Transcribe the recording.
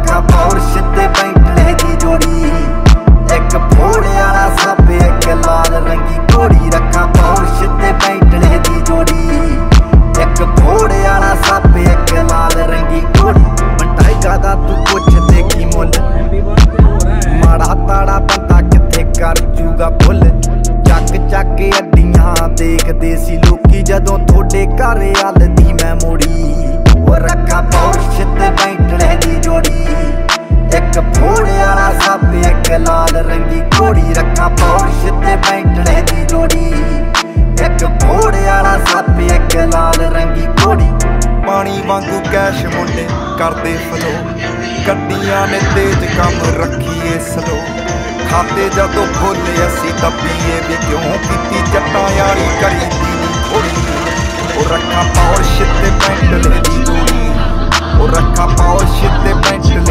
रखा पौर्श ते बेंटले दी जोड़ी। एक फोड़े वाला सप एक लाल रंगी घोड़ी। रखा पौर्श ते बेंटले दी जोड़ी। एक फोड़े वाला सप एक लाल रंगी घोड़ी। टाइगा दा तू कुछ देखी मुल, माड़ा ताड़ा बंदा किथे कर जूगा भुल। चक चक के अड्डियां देखदे सी लोकी जदों थोड़े घर अल दी मैं मुड़ी। वो रखा पौर्श ते बेंटले दी जोड़ी। एक फोड़े वाला सप एक लाल रंगी घोड़ी। रखा पौर्श ते बेंटले दी जोड़ी। एक फोड़े वाला सप एक लाल रंगी घोड़ी। पानी वांगू कैश मुंडे करदे फलो, गड्डियां ने तेज कम रखीए स्लो। खाते जदों खोले असी दब्बीए भी क्यों कीती जट्टां यारी करी दी थोड़ी। ओ रखा पौर्श ते बेंटले दी जोड़ी। ओ रखा पौर्श ते बेंटले